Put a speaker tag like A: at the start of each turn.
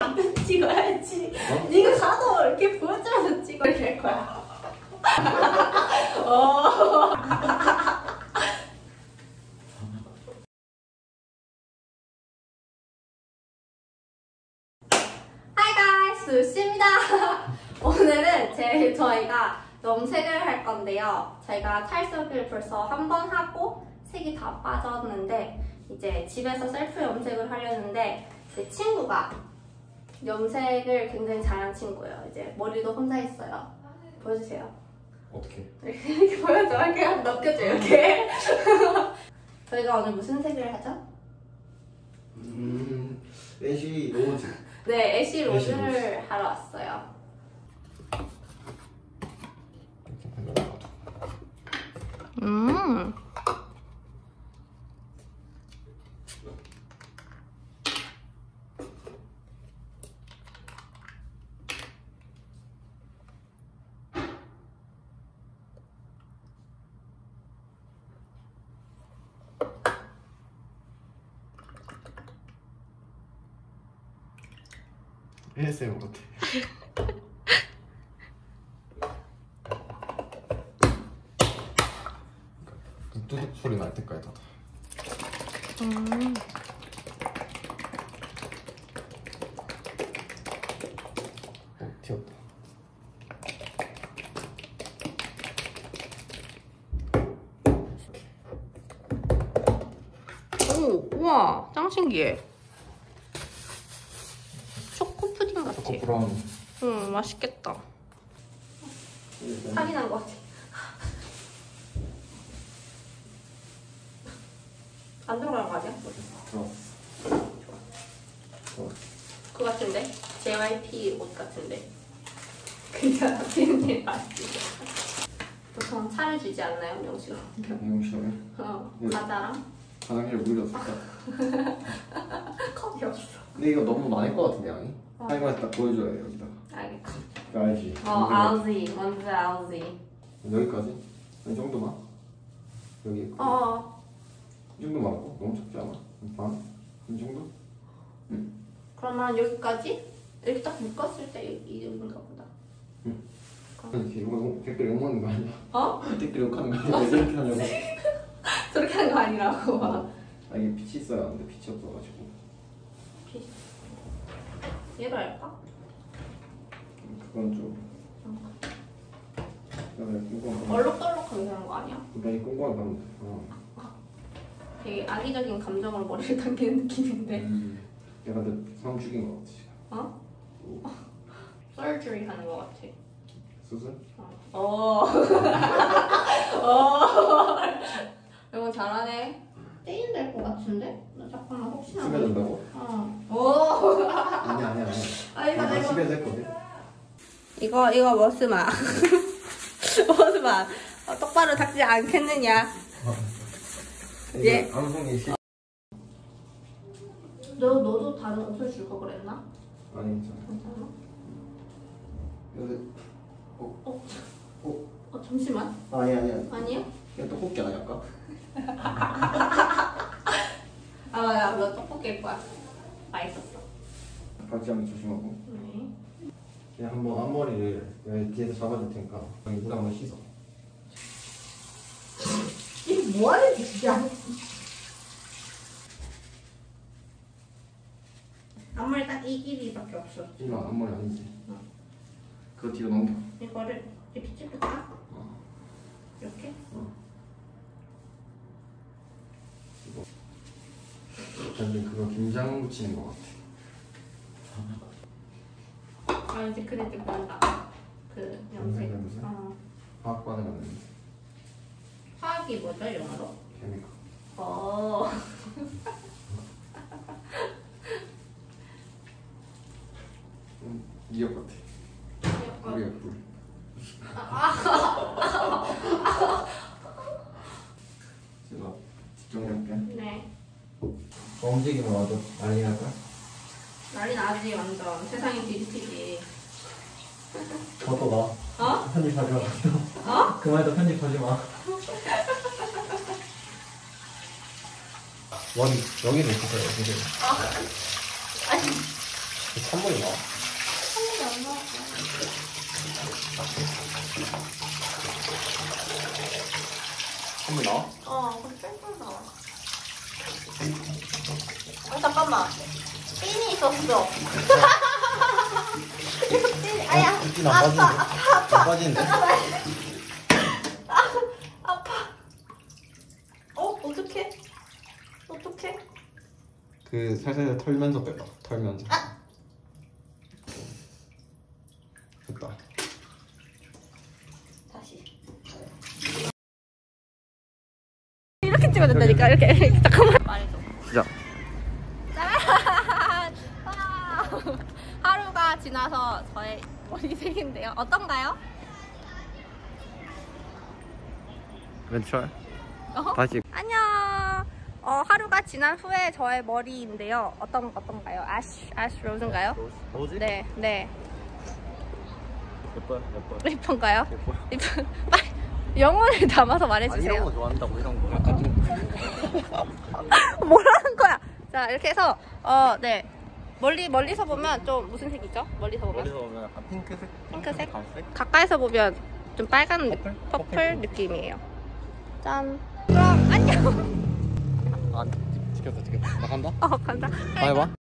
A: 앞에 찍어야지. 네가 가도 이렇게 보여주면서 찍어야 될 거야. 수씨입니다. 오늘은 저희가 염색을 할 건데요. 제가 탈색을 벌써 한 번 하고 색이 다 빠졌는데 이제 집에서 셀프 염색을 하려는데 제 친구가 염색을 굉장히 잘하는 친구예요. 이제 머리도 혼자 했어요. 보여주세요.
B: 어떻게?
A: 이렇게 보여줘. 그냥 넘겨줘 이렇게. 저희가 오늘 무슨 색을 하죠?
B: 애쉬 로즈.
A: 네, 애쉬 로즈를 하러 왔어요.
B: ASMR 같아. 뚜둑 소리 날 때까지 다. 튀었다.
A: 오, 우와, 짱 신기해. 초코 푸딩 같아.
B: 초코 브라운.
A: 응, 맛있겠다. 살이 난 것 같아. 안 들어가는 거 아니야?
B: 좋아.
A: 그 같은데? JYP 옷 같은데? 그냥 비는게 맞지? 보통 차를 주지 않나요, 명시로?
B: 명시로요?
A: 과자랑?
B: 화장실 물이 없을까?
A: 컵이 없어.
B: 근데 이거 너무 많을 것 같은데 양이? 이거 딱 보여줘야 해 여기다가.
A: 알겠어.
B: 알지?
A: 알지. 뭔지 알지.
B: 여기까지? 이 정도만? 여기 이 정도 맞고? 너무 작지 않아? 반? 이 정도? 응.
A: 그러면 여기까지? 이렇게 딱 묶었을 때 이 정도인가 보다.
B: 응. 이렇게 이거 댓글 욕먹는 거 아니야? 댓글 욕하는 거 아니야? 왜 저렇게 하냐고.
A: 저렇게 하는 거 아니라고.
B: 이게 빛이 있어야 하는데 빛이 없어가지고.
A: 얘로 할까?
B: 그건 좀.
A: 얼룩덜룩하게 되는 거 아니야?
B: 그냥 꼼꼼하게 가면 돼.
A: 되게 악의적인 감정으로 머리를 당기는 느낌인데.
B: 내가 내 사람 죽인 거 같아 지금.
A: 서저리 하는 거 같아.
B: 수술?
A: 이거 잘하네. 떼인 될 것 같은데? 나 잠깐만 혹시나.
B: 스며든다고? 아니야. 나 집에서 했거든.
A: 이거 머스마. 머스마. 똑바로 닦지 않겠느냐?
B: 예. 방송이 시.
A: 너도 다른 옷을 줄 거 그랬나?
B: 아니 괜찮아. 여기.
A: 잠시만.
B: 아니야.
A: 아니야?
B: 이거 떡볶이 아니야 아까?
A: 맞아. 너 떡볶이일 거야. 맛있었어.
B: 같이 한번 조심하고.
A: 네.
B: 그냥 한번 앞머리를 여기 뒤에서 잡아줄 테니까 여기 물 한번 씻어.
A: 이게 뭐하는 짓이야? 앞머리 딱 이 길이밖에 없어.
B: 이거 앞머리 아니지? 그거 뒤로 넘겨.
A: 이거를 이렇게 찝을까? 이렇게?
B: 완전 그거 김장 묻히는 거 같아.
A: 이제 그래 좀 난다. 그 염색.
B: 화학반응 하는
A: 화학이 뭐죠, 영어로?
B: 케미컬. 미역 같아. 미역 꿀. 제가 집중해볼게.
A: 네.
B: 움직이면 와도 난리 날까?
A: 난리 나지 완전. 세상이 뒤집히지.
B: 더 나. 편집하지 마. 그 말도 편집하지 마. 머리 여기도 있었어요. 여기도.
A: 아니
B: 3번이 나와.
A: 한국이 안 나왔어.
B: 3번 나와?
A: 그럼 셀프 나와. 잠깐만. 핀이 있었어. 아야.
B: 핀 안 빠지는데? 안 빠지는데?
A: 아파. 어떡해? 어떡해?
B: 그 살살 털면서 빼봐. 털면서. 됐다.
A: 다시. 이렇게 찍어야 된다니까. 이렇게. 잠깐만. 말해줘.
B: 시작.
A: 짜란! 하루가 지나서 저의 머리색인데요. 어떤가요?
B: 왼쪽. 다시.
A: 안녕. 하루가 지난 후에 저의 머리인데요. 어떤가요? 아쉬 로즈인가요?
B: 로즈?
A: 네, 네.
B: 예뻐요.
A: 예쁜가요?
B: 예뻐요.
A: 빨리 영혼을 담아서 말해주세요.
B: 이런 거 좋아한다고 이런 거.
A: 뭐라는 거야? 자, 이렇게 해서 네. 멀리서 보면 좀 무슨 색이죠? 멀리서 보면
B: 약간 핑크색?
A: 핑크색?
B: 갈색?
A: 가까이서 보면 좀 빨간 퍼플 느낌이에요. 짠. 그럼 안녕.
B: 아, 지켰다. 나 간다.
A: 간다.
B: 다 해봐.